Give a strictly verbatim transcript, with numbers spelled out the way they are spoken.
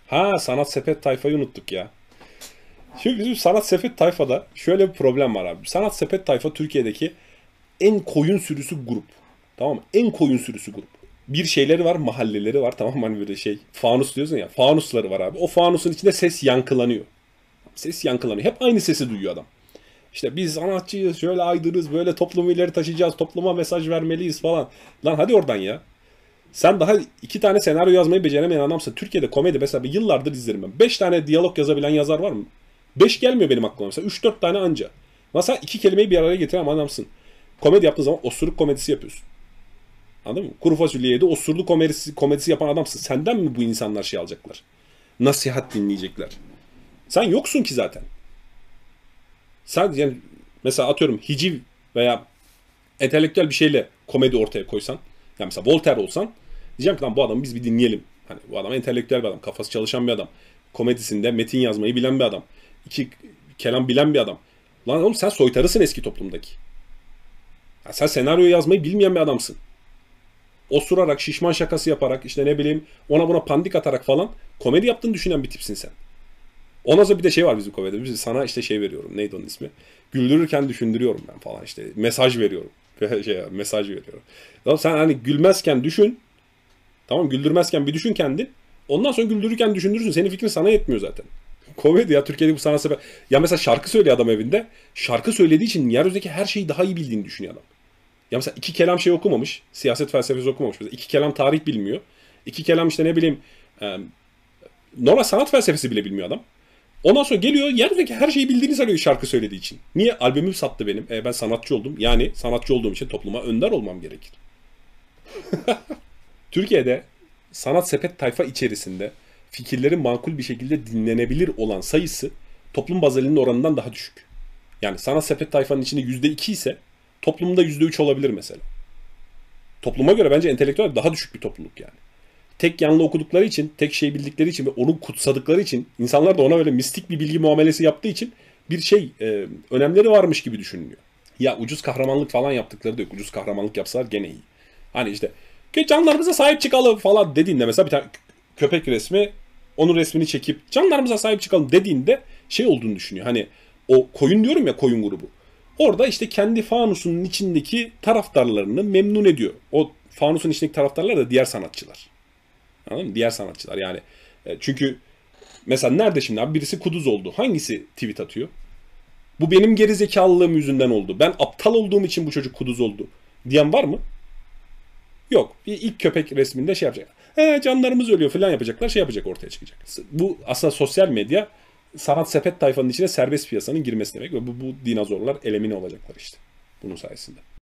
Ha, sanat sepet tayfayı unuttuk ya. Şimdi bizim sanat sepet tayfada şöyle bir problem var abi. Sanat sepet tayfa Türkiye'deki en koyun sürüsü grup. Tamam mı? En koyun sürüsü grup. Bir şeyleri var, mahalleleri var, tamam mı? Hani böyle şey, fanus diyorsun ya, fanusları var abi. O fanusun içinde ses yankılanıyor. Ses yankılanıyor. Hep aynı sesi duyuyor adam. İşte biz sanatçıyız, şöyle aydırız, böyle toplumu ileri taşıyacağız, topluma mesaj vermeliyiz falan. Lan hadi oradan ya. Sen daha iki tane senaryo yazmayı beceremeyen adamsın. Türkiye'de komedi mesela yıllardır izlerim ben. Beş tane diyalog yazabilen yazar var mı? Beş gelmiyor benim aklıma mesela. Üç dört tane anca. Mesela iki kelimeyi bir araya getiren adamsın. Komedi yaptığın zaman osuruk komedisi yapıyorsun. Anladın mı? Kuru fasulye yedi osurlu komedisi, komedisi yapan adamsın. Senden mi bu insanlar şey alacaklar? Nasihat dinleyecekler. Sen yoksun ki zaten. Sen yani mesela atıyorum hiciv veya entelektüel bir şeyle komedi ortaya koysan. Yani mesela Voltaire olsan diyeceğim ki lan bu adamı biz bir dinleyelim. Hani bu adam entelektüel bir adam. Kafası çalışan bir adam. Komedisinde metin yazmayı bilen bir adam. İki kelam bilen bir adam. Lan oğlum sen soytarısın eski toplumdaki. Ya sen senaryo yazmayı bilmeyen bir adamsın. Osurarak, şişman şakası yaparak, işte ne bileyim ona buna pandik atarak falan komedi yaptığını düşünen bir tipsin sen. Ondan sonra bir de şey var bizim komedide. Biz sana işte şey veriyorum. Neydi onun ismi? Güldürürken düşündürüyorum ben falan işte. Mesaj veriyorum. şey mesaj veriyorum. Tamam, sen hani gülmezken düşün. Tamam, güldürmezken bir düşün kendin. Ondan sonra güldürürken düşündürürsün. Senin fikrin sana yetmiyor zaten. Komedi ya, Türkiye'de bu sanat sefer. Ya mesela şarkı söylüyor adam evinde. Şarkı söylediği için yeryüzündeki her şeyi daha iyi bildiğini düşünüyor adam. Ya mesela iki kelam şey okumamış. Siyaset felsefesi okumamış. Mesela iki kelam tarih bilmiyor. İki kelam işte ne bileyim e, normal sanat felsefesi bile bilmiyor adam. Ondan sonra geliyor yeryüzündeki her şeyi bildiğini sanıyor şarkı söylediği için. Niye? Albümüm sattı benim. E, ben sanatçı oldum. Yani sanatçı olduğum için topluma önder olmam gerekir. Türkiye'de sanat sepet tayfa içerisinde fikirlerin makul bir şekilde dinlenebilir olan sayısı toplum baz elinin oranından daha düşük. Yani sanat sepet tayfanın içinde yüzde iki ise toplumda yüzde üç olabilir mesela. Topluma göre bence entelektüel daha düşük bir topluluk yani. Tek yanlı okudukları için, tek şey bildikleri için ve onu kutsadıkları için, insanlar da ona böyle mistik bir bilgi muamelesi yaptığı için bir şey e, önemleri varmış gibi düşünülüyor. Ya ucuz kahramanlık falan yaptıkları da yok. Ucuz kahramanlık yapsalar gene iyi. Hani işte canlarımıza sahip çıkalım falan dediğinde mesela bir tane köpek resmi, onun resmini çekip canlarımıza sahip çıkalım dediğinde şey olduğunu düşünüyor. Hani o koyun diyorum ya, koyun grubu. Orada işte kendi fanusunun içindeki taraftarlarını memnun ediyor. O fanusun içindeki taraftarlar da diğer sanatçılar. Anladın mı? Diğer sanatçılar yani. E, çünkü mesela nerede şimdi abi birisi kuduz oldu. Hangisi tweet atıyor? Bu benim gerizekalılığım yüzünden oldu. Ben aptal olduğum için bu çocuk kuduz oldu diyen var mı? Yok. Bir ilk köpek resminde şey yapacak. He, canlarımız ölüyor falan yapacaklar. Şey yapacak, ortaya çıkacak. Bu aslında sosyal medya sanat sepet tayfanın içine serbest piyasanın girmesi demek. Ve bu, bu dinozorlar elemine olacaklar işte. Bunun sayesinde.